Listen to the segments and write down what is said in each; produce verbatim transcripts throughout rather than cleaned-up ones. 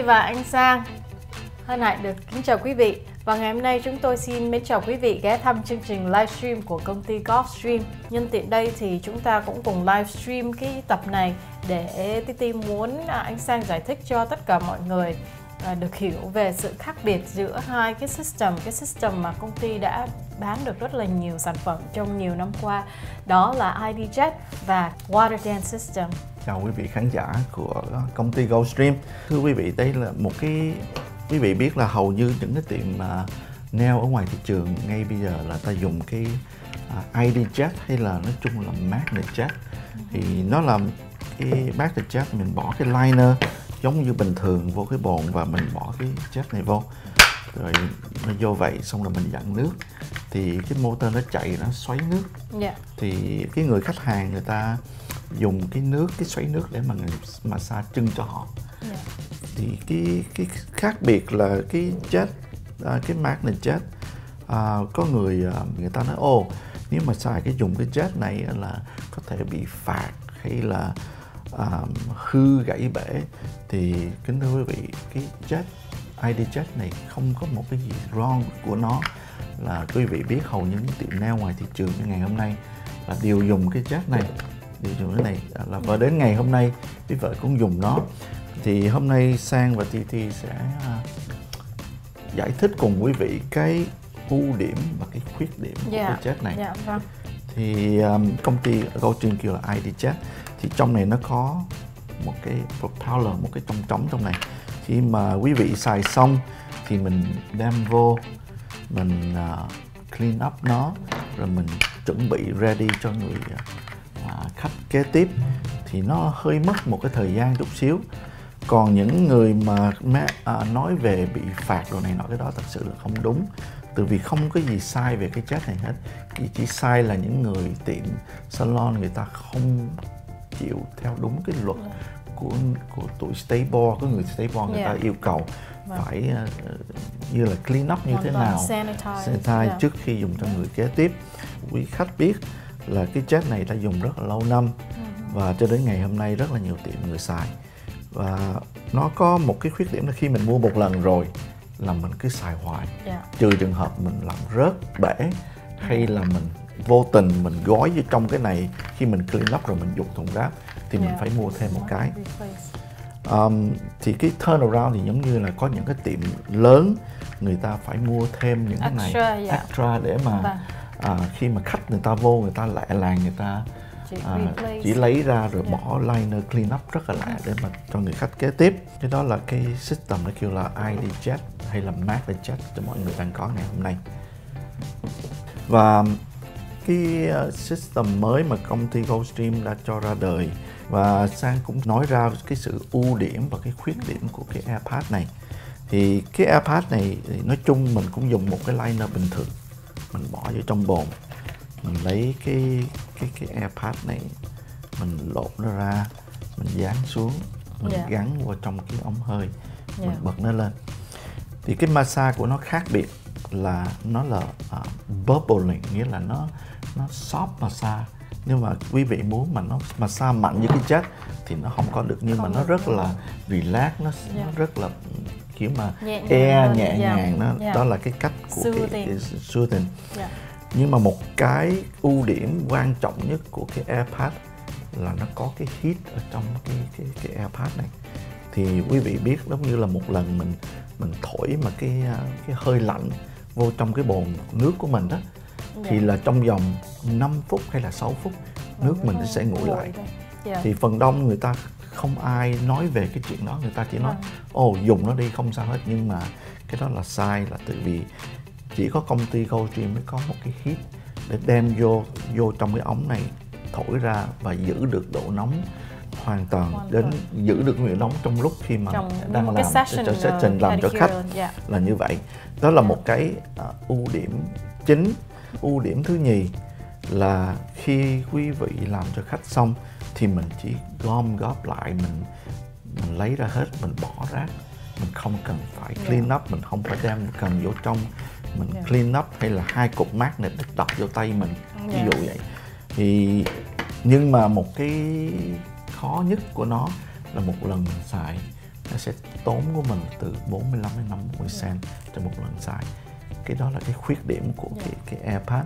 và anh Sang hân hạnh được kính chào quý vị. Và ngày hôm nay chúng tôi xin mến chào quý vị ghé thăm chương trình livestream của công ty Golfstream. Nhân tiện đây thì chúng ta cũng cùng livestream cái tập này để tê tê muốn anh Sang giải thích cho tất cả mọi người được hiểu về sự khác biệt giữa hai cái system, cái system mà công ty đã bán được rất là nhiều sản phẩm trong nhiều năm qua, đó là i đê Jet và Water Dance System. Chào quý vị khán giả của công ty Golfstream. Thưa quý vị, đây là một cái quý vị biết là hầu như những cái tiệm uh, nail ở ngoài thị trường ngay bây giờ là ta dùng cái uh, i đê Jet hay là nói chung là Magnet Jet. Thì nó là cái Magnet Jet, mình bỏ cái liner giống như bình thường vô cái bồn và mình bỏ cái jet này vô, rồi nó vô vậy xong rồi mình dặn nước thì cái motor nó chạy, nó xoáy nước. Yeah. Thì cái người khách hàng người ta dùng cái nước, cái xoáy nước để mà massage chân cho họ. Yeah. Thì cái cái khác biệt là cái jet, cái Magnet Jet, à, có người người ta nói ô nếu mà xài cái dùng cái jet này là có thể bị phạt hay là à, hư gãy bể. Thì kính thưa quý vị, cái jet i đê Jet này không có một cái gì wrong của nó. Là quý vị biết hầu như những tiệm nail ngoài thị trường như ngày hôm nay là đều dùng cái jet này, đều dùng cái này là và đến ngày hôm nay quý vợ cũng dùng nó. Thì hôm nay Sang và tê tê sẽ uh, giải thích cùng quý vị cái ưu điểm và cái khuyết điểm của yeah. cái jet này. Yeah, vâng. Thì um, công ty Golfstream kêu là i đê Jet. Thì trong này nó có một cái propeller, một cái trống trống trong này. Khi mà quý vị xài xong thì mình đem vô, mình uh, clean up nó, rồi mình chuẩn bị ready cho người uh, khách kế tiếp. Thì nó hơi mất một cái thời gian chút xíu. Còn những người mà uh, nói về bị phạt đồ này nọ, cái đó thật sự là không đúng. Từ vì không có gì sai về cái jet này hết. Chỉ, chỉ sai là những người tiệm salon người ta không chịu theo đúng cái luật yeah. của của tụi stay bar, có người stay bar người yeah. ta yêu cầu vâng. phải uh, như là clean up như hoàn thế nào, sanitize, sanitize yeah. trước khi dùng cho yeah. người kế tiếp. Quý khách biết là cái jet này đã dùng rất là lâu năm uh-huh. và cho đến ngày hôm nay rất là nhiều tiệm người xài. Và nó có một cái khuyết điểm là khi mình mua một lần rồi là mình cứ xài hoài, yeah. trừ trường hợp mình làm rớt bể hay là mình vô tình mình gói vô trong cái này, khi mình clean up rồi mình dục thùng rác thì yeah. mình phải mua thêm một cái. Um, thì cái turnaround thì giống như là có những cái tiệm lớn người ta phải mua thêm những cái này extra, yeah. extra để mà vâng. à, khi mà khách người ta vô, người ta lẹ làng, người ta chỉ, à, chỉ lấy ra rồi yeah. bỏ liner clean up rất là lẹ để mà cho người khách kế tiếp. Cái đó là cái system nó kêu là i đê Jet hay là Magnet Jet cho mọi người đang có ngày hôm nay. Và cái system mới mà công ty Golfstream đã cho ra đời, và Sang cũng nói ra cái sự ưu điểm và cái khuyết điểm của cái AirPad này. Thì cái AirPad này thì nói chung mình cũng dùng một cái liner bình thường, mình bỏ vô trong bồn, mình lấy cái cái cái AirPad này, mình lột nó ra, mình dán xuống, mình yeah. gắn vào trong cái ống hơi, yeah. mình bật nó lên. Thì cái massage của nó khác biệt là nó là uh, bubbling, nghĩa là nó nó soft massage. Nhưng mà quý vị muốn mà nó massage mạnh như cái jet thì nó không có được, nhưng không mà nó rất là relax, nó, yeah. nó rất là kiểu mà nhẹ air nhẹ yeah. nhàng nó yeah. đó là cái cách của soothing. cái, cái soothing. Yeah. Nhưng mà một cái ưu điểm quan trọng nhất của cái AirPad là nó có cái heat ở trong cái cái cái AirPad này. Thì quý vị biết giống như là một lần mình mình thổi mà cái cái hơi lạnh vô trong cái bồn nước của mình đó, yeah. thì là trong vòng năm phút hay là sáu phút nước yeah. mình nó sẽ nguội lại. Yeah. Thì phần đông người ta không ai nói về cái chuyện đó, người ta chỉ nói ồ oh, dùng nó đi không sao hết. Nhưng mà cái đó là sai, là tại vì chỉ có công ty Golfstream mới có một cái heat để đem vô vô trong cái ống này, thổi ra và giữ được độ nóng hoàn toàn, hoàn đến toàn. giữ được độ nóng trong lúc khi mà trong đang làm session, cho session làm cho khách yeah. là như vậy. Đó là yeah. một cái uh, ưu điểm chính. Ưu điểm thứ nhì là khi quý vị làm cho khách xong thì mình chỉ gom góp lại, mình mình lấy ra hết, mình bỏ rác, mình không cần phải clean yeah. up, mình không phải đem cần vô trong mình yeah. clean up hay là hai cục magnet để đập vô tay mình, ví yeah. dụ vậy. Thì nhưng mà một cái khó nhất của nó là một lần mình xài nó sẽ tốn của mình từ bốn mươi lăm đến năm mươi cent cho một lần xài. Cái đó là cái khuyết điểm của yeah. cái, cái AirPods.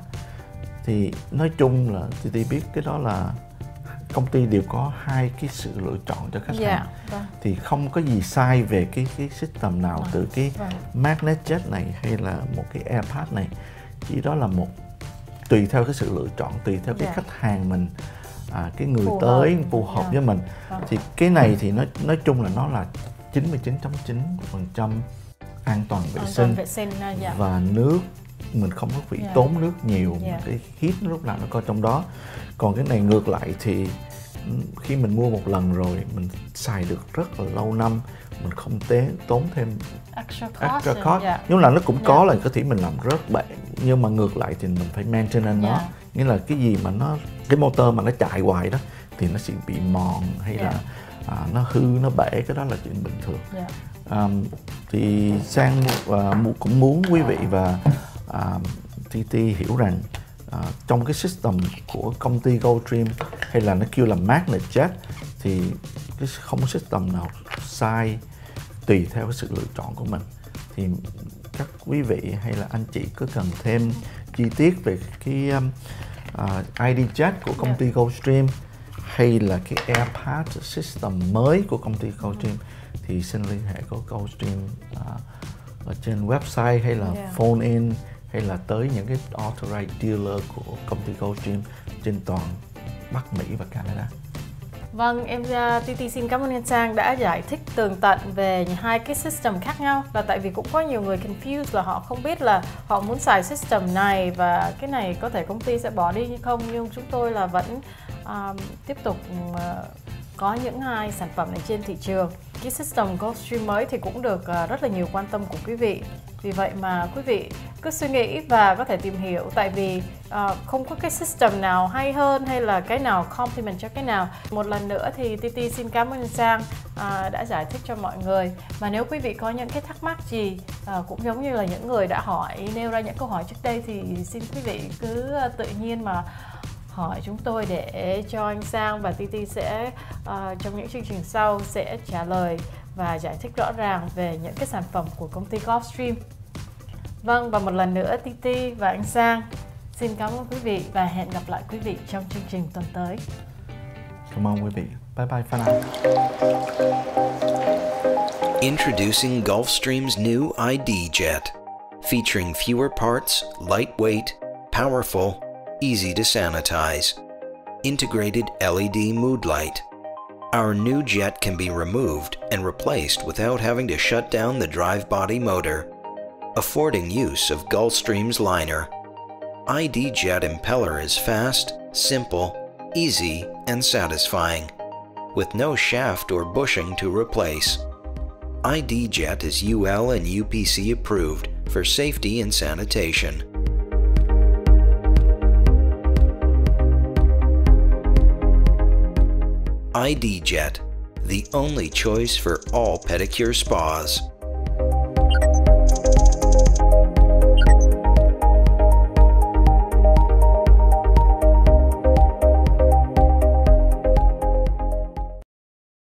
Thì nói chung là tê tê biết cái đó là công ty đều có hai cái sự lựa chọn cho khách yeah. hàng. Vâng. Thì không có gì sai về cái cái system nào vâng. từ cái vâng. MagNetJet này hay là một cái AirPods này. Chỉ đó là một tùy theo cái sự lựa chọn, tùy theo cái yeah. khách hàng mình, à, cái người phù tới hợp. phù hợp yeah. với mình. Vâng. Thì cái này thì nói nói chung là nó là chín mươi chín phẩy chín phần trăm an toàn vệ an sinh, toàn vệ sinh yeah. và nước mình không có bị yeah. tốn nước nhiều, yeah. cái heat lúc nào nó có trong đó. Còn cái này ngược lại thì khi mình mua một lần rồi mình xài được rất là lâu năm, mình không tế, tốn thêm extra cost, extra cost. Yeah. Nhưng là nó cũng yeah. có là có thể mình làm rớt bể, nhưng mà ngược lại thì mình phải maintenance yeah. nó. Nghĩa là cái gì mà nó, cái motor mà nó chạy hoài đó thì nó sẽ bị mòn hay yeah. là à, nó hư, nó bể, cái đó là chuyện bình thường. Yeah. Um, thì Sang uh, cũng muốn quý vị và uh, tê tê hiểu rằng uh, trong cái system của công ty Gulfstream hay là nó kêu là MagNetJet thì cái không có system nào sai, tùy theo cái sự lựa chọn của mình. Thì các quý vị hay là anh chị có cần thêm chi tiết về cái um, uh, IDJet của công ty Gulfstream hay là cái AirPods system mới của công ty Gulfstream thì xin liên hệ với Gulfstream uh, ở trên website hay là yeah. phone in hay là tới những cái authorized dealer của công ty Gulfstream trên toàn Bắc Mỹ và Canada. Vâng, em tê tê xin cảm ơn anh Sang đã giải thích tường tận về hai cái system khác nhau. Là tại vì cũng có nhiều người confused là họ không biết là họ muốn xài system này và cái này có thể công ty sẽ bỏ đi hay không. Nhưng chúng tôi là vẫn um, tiếp tục uh, có những hai sản phẩm này trên thị trường. Cái system Gulfstream mới thì cũng được uh, rất là nhiều quan tâm của quý vị. Vì vậy mà quý vị cứ suy nghĩ và có thể tìm hiểu, tại vì uh, không có cái system nào hay hơn hay là cái nào complement cho cái nào. Một lần nữa thì tê tê xin cảm ơn Sang uh, đã giải thích cho mọi người. Và nếu quý vị có những cái thắc mắc gì uh, cũng giống như là những người đã hỏi, nêu ra những câu hỏi trước đây thì xin quý vị cứ uh, tự nhiên mà hỏi chúng tôi để cho anh Sang và tê tê sẽ uh, trong những chương trình sau sẽ trả lời và giải thích rõ ràng về những cái sản phẩm của công ty Gulfstream. Vâng, và một lần nữa tê tê và anh Sang xin cảm ơn quý vị và hẹn gặp lại quý vị trong chương trình tuần tới. Cảm ơn quý vị. Bye bye for now. Introducing Gulfstream's new IDJet, featuring fewer parts, lightweight, powerful, easy to sanitize, integrated L E D mood light. Our new jet can be removed and replaced without having to shut down the drive body motor, affording use of Gulfstream's liner. IDJet impeller is fast, simple, easy, and satisfying, with no shaft or bushing to replace. IDJet is U L and U P C approved for safety and sanitation. IDJet, the only choice for all pedicure spas.